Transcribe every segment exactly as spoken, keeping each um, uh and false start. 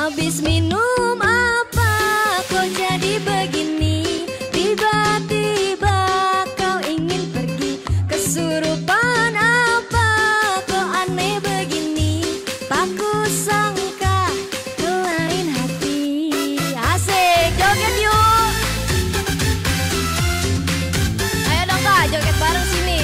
Habis minum apa kok jadi begini? Tiba-tiba kau ingin pergi. Kesurupan apa kok aneh begini? Tak kusangka ke lain hati. Asik, joget yuk. Ayo dong Kak, joget bareng sini.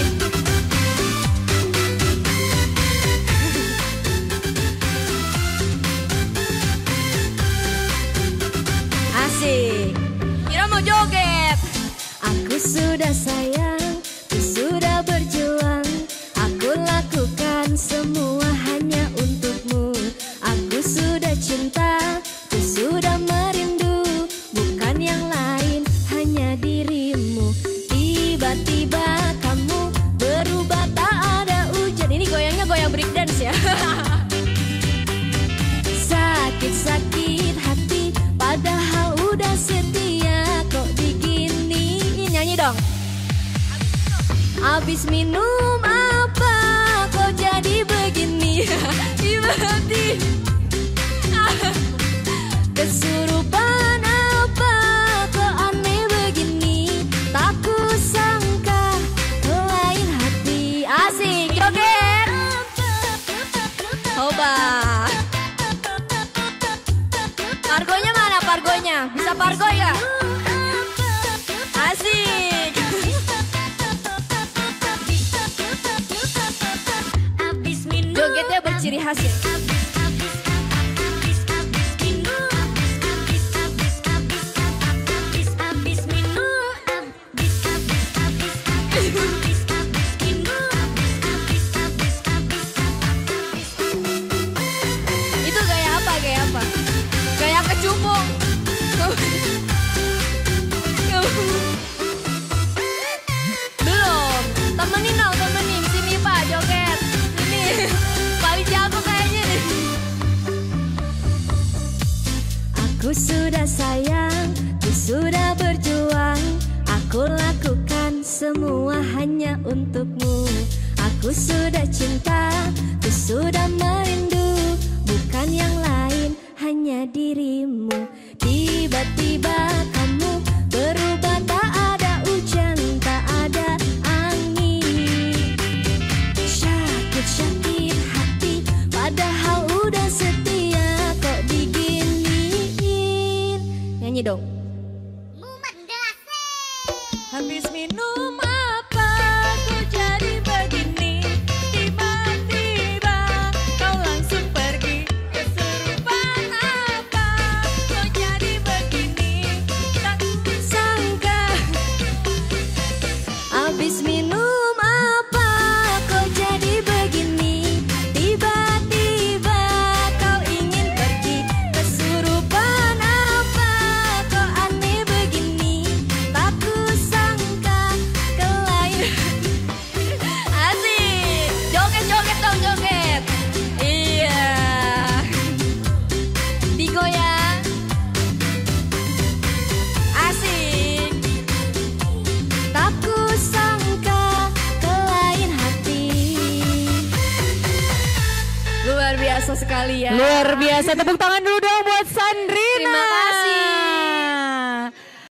Kira mau joget. Aku sudah sayang, aku sudah berjuang, aku lakukan semua hanya untukmu. Aku sudah cinta, aku sudah merindu, bukan yang lain, hanya dirimu. Tiba-tiba kamu berubah tak ada hujan. Ini goyangnya goyang breakdance ya. Sakit-sakit hati, padahal udah setia, kok diginiin. Nyanyi dong. Abis minum apa kok jadi begini? Tiba-tiba kesurupan apa kok aneh begini? Tak kusangka ke lain hati. Asik, joget. Coba. Pargonya mana pargonya? Bisa pargo ya? Asik. Jogetnya berciri khas ya? Itu gaya apa? Gaya apa? Gaya kecubung. Belum. Temenin dong, temenin. Sini Pak, joget. Ini paling jago kayaknya nih. Aku sudah sayang, aku sudah berjuang, aku lakukan semua hanya untukmu. Aku sudah cinta, aku sudah merindu, bukan yang lain, hanya dirimu. Tiba-tiba kamu berubah, tak ada hujan, tak ada angin. Sakit-sakit hati, padahal udah setia, kok diginiin. Nyanyi dong. Habis minum apa kok jadi begini? Tiba-tiba kau langsung pergi. Kesurupan apa kok jadi begini? Tak kusangka. Habis minum apa kok jadi begini? Tiba-tiba kau ingin pergi. Kesurupan apa kok aneh begini? Tak kusangka ke lain. Asik, joget-joget dong, joget. Iya, digoyang. Asik. Tak kusangka ke lain hati. Luar biasa sekali ya. Luar biasa, tepuk tangan dulu dong buat Sandrina. Terima kasih.